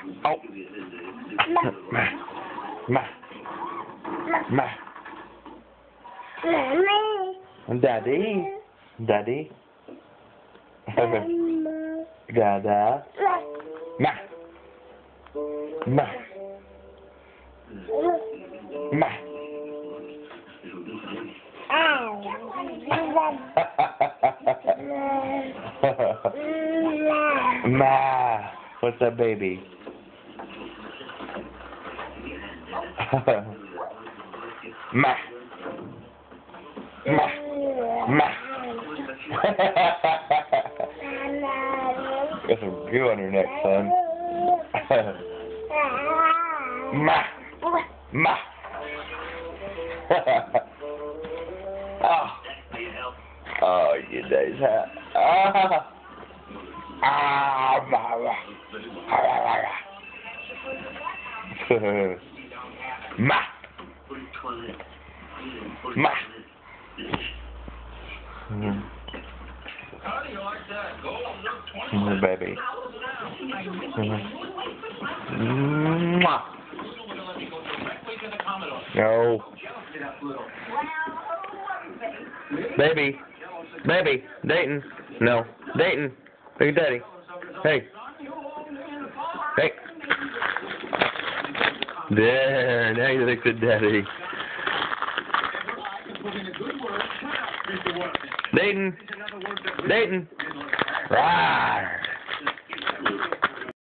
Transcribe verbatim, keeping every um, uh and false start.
Oh. Ma. Ma. Daddy. Daddy. Dada. Ma. Ma. Ma. Ma. What's up, baby? Ma. Ma. Ma. Got some goo on your neck, son. Ma. Ma. Oh. Oh, you nice hat. Ah. Ah. Ma. Ma. Ma. Mm. Mm, baby. Mm. Mwah. No. Baby. Baby. Dayton. No. Dayton. Look at Daddy. Hey. Hey. There. Now you look at Daddy. Dayton. Dayton. Rawr.